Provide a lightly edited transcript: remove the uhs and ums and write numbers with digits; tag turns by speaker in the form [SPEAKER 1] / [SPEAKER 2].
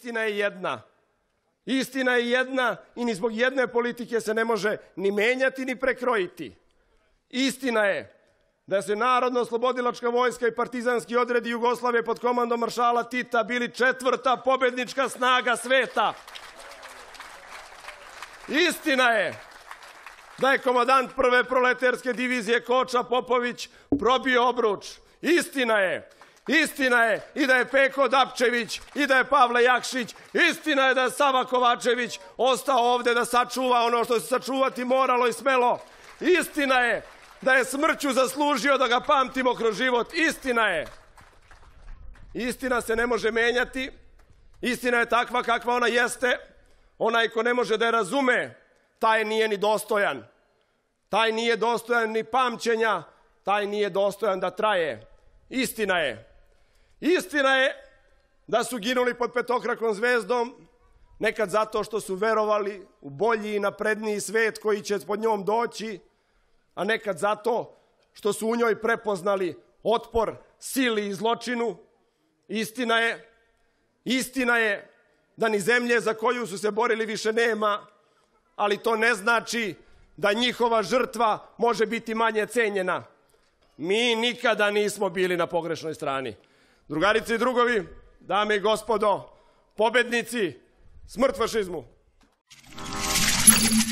[SPEAKER 1] istina je jedna. Istina je jedna i ni zbog jedne politike se ne može ni menjati ni prekrojiti. Istina je da se Narodno-oslobodilačka vojska i partizanski odredi Jugoslavije pod komandom maršala Tita bili 4. pobednička snaga sveta. Istina je da je komandant 1. proleterske divizije Koča Popović probio obruč. Istina je i da je Peko Dapčević i da je Pavle Jakšić. Istina je da je Sava Kovačević ostao ovde da sačuva ono što se sačuvati moralo i smelo. Istina je da je smrću zaslužio da ga pamtimo kroz život. Istina je. Istina se ne može menjati. Istina je takva kakva ona jeste. Onaj ko ne može da je razume, taj nije ni dostojan. Taj nije dostojan ni pamćenja, taj nije dostojan da traje. Istina je. Istina je da su ginuli pod petokrakom zvezdom, nekad zato što su verovali u bolji i napredniji svet koji će pod njom doći, a nekad zato što su u njoj prepoznali otpor sili i zločinu. Istina je da ni zemlje za koju su se borili više nema, ali to ne znači da njihova žrtva može biti manje cenjena. Mi nikada nismo bili na pogrešnoj strani. Drugarice i drugovi, dame i gospodo, pobednici, smrt fašizmu!